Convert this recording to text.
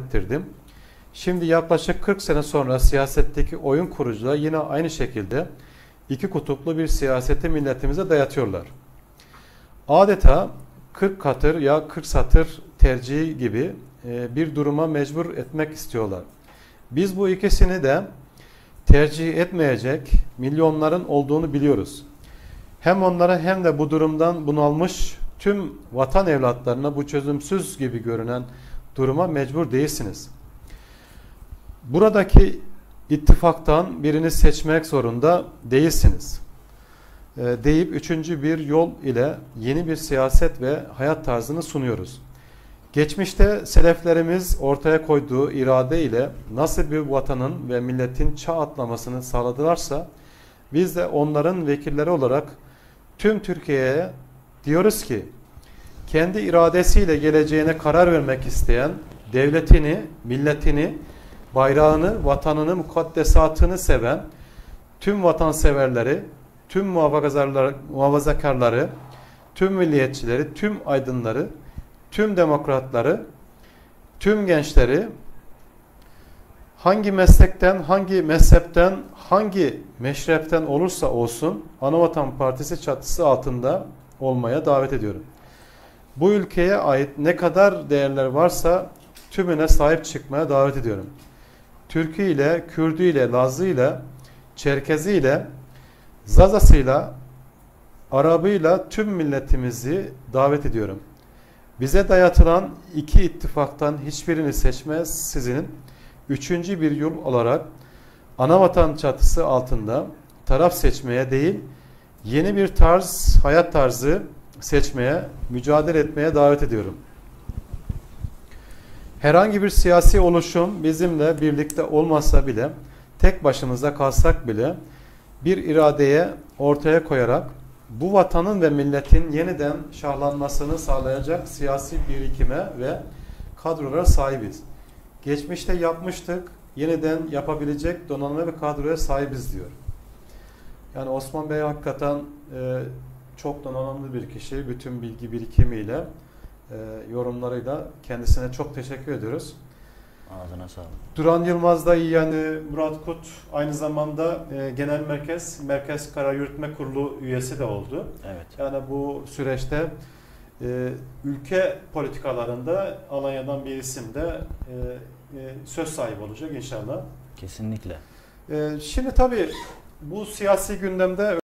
ettirdim. Şimdi yaklaşık 40 sene sonra siyasetteki oyun kurucular yine aynı şekilde iki kutuplu bir siyaseti milletimize dayatıyorlar. Adeta 40 katır ya 40 satır tercihi gibi bir duruma mecbur etmek istiyorlar. Biz bu ikisini de tercih etmeyecek milyonların olduğunu biliyoruz. Hem onlara hem de bu durumdan bunalmış tüm vatan evlatlarına bu çözümsüz gibi görünen duruma mecbur değilsiniz. Buradaki ittifaktan birini seçmek zorunda değilsiniz. Deyip üçüncü bir yol ile yeni bir siyaset ve hayat tarzını sunuyoruz. Geçmişte seleflerimiz ortaya koyduğu irade ile nasıl bir vatanın ve milletin çağ atlamasını sağladılarsa biz de onların vekilleri olarak tüm Türkiye'ye diyoruz ki kendi iradesiyle geleceğine karar vermek isteyen, devletini, milletini, bayrağını, vatanını, mukaddesatını seven tüm vatanseverleri, tüm muhafazakarları, tüm milliyetçileri, tüm aydınları, tüm demokratları, tüm gençleri hangi meslekten, hangi mezhepten, hangi meşrepten olursa olsun Anavatan Partisi çatısı altında olmaya davet ediyorum. Bu ülkeye ait ne kadar değerler varsa tümüne sahip çıkmaya davet ediyorum. Türkü ile, Kürdü ile, Lazı ile, Çerkezi ile, Zazasıyla, Arabıyla tüm milletimizi davet ediyorum. Bize dayatılan iki ittifaktan hiçbirini seçmezsizin üçüncü bir yol olarak Anavatan çatısı altında taraf seçmeye değil, yeni bir tarz, hayat tarzı seçmeye, mücadele etmeye davet ediyorum. Herhangi bir siyasi oluşum bizimle birlikte olmasa bile, tek başımıza kalsak bile bir iradeye ortaya koyarak bu vatanın ve milletin yeniden şahlanmasını sağlayacak siyasi birikime ve kadrolara sahibiz. Geçmişte yapmıştık, yeniden yapabilecek donanma ve kadroya sahibiz diyor. Yani Osman Bey hakikaten çok donanımlı bir kişi. Bütün bilgi birikimiyle, yorumlarıyla kendisine çok teşekkür ediyoruz. Ağzına sağlık. Duran Yılmaz da iyi, yani Murat Kut aynı zamanda Genel Merkez Karar Yürütme Kurulu üyesi de oldu. Evet. Yani bu süreçte ülke politikalarında Alanya'dan bir isim de söz sahibi olacak inşallah. Kesinlikle. Şimdi tabii bu siyasi gündemde